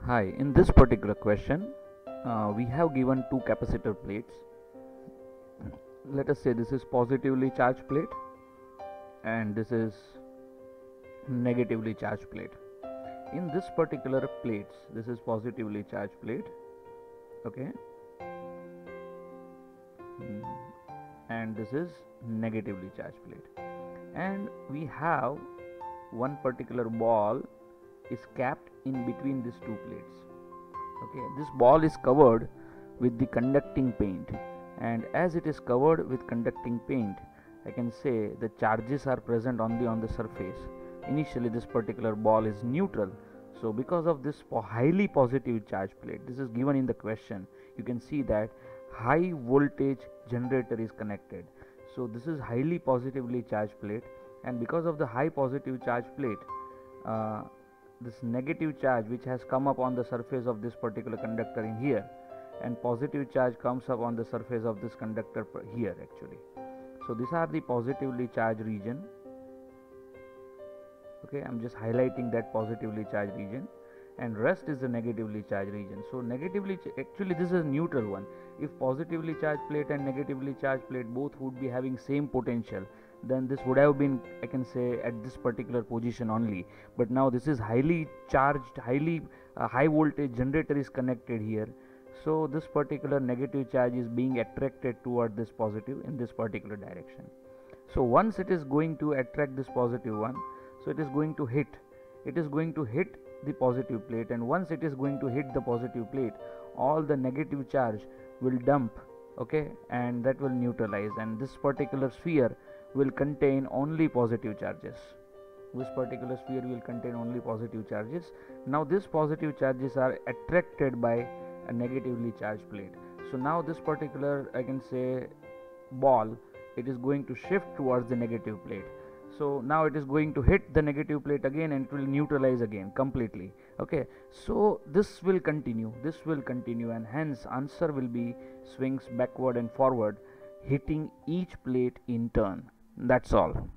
Hi, in this particular question, we have given two capacitor plates. Let us say this is positively charged plate and this is negatively charged plate. In this particular plates, this is positively charged plate, okay, and this is negatively charged plate, and we have one particular ball is capped in between these two plates. Okay, this ball is covered with the conducting paint, and as it is covered with conducting paint, I can say the charges are present only on the surface. Initially this particular ball is neutral, so because of this highly positive charge plate, this is given in the question, you can see that high voltage generator is connected. So this is highly positively charged plate, and because of the high positive charge plate, this negative charge which has come up on the surface of this particular conductor in here, and positive charge comes up on the surface of this conductor here actually. So these are the positively charged region. Okay, I'm just highlighting that positively charged region, and rest is the negatively charged region. So negatively actually this is a neutral one. If positively charged plate and negatively charged plate both would be having same potential, then this would have been, I can say, at this particular position only. But now this is highly charged, high voltage generator is connected here, so this particular negative charge is being attracted toward this positive in this particular direction. So once it is going to attract this positive one, so it is going to hit the positive plate, and once it is going to hit the positive plate, all the negative charge will dump, okay, and that will neutralize, and this particular sphere will contain only positive charges. This particular sphere will contain only positive charges. Now these positive charges are attracted by a negatively charged plate. So now this particular, I can say, ball, it is going to shift towards the negative plate. So now it is going to hit the negative plate again, and it will neutralize again completely. Okay, so this will continue, and hence answer will be swings backward and forward, hitting each plate in turn. That's all.